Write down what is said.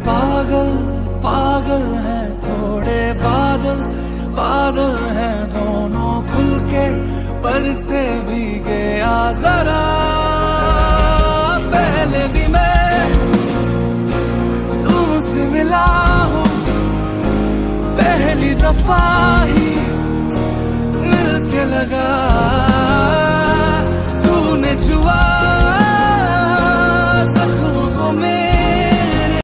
पागल पागल हैं थोड़े बादल, बादल हैं दोनों खुल के पर से भीगे आ जरा। पहले भी मैं तुमसे मिला हूँ, पहली दफा ही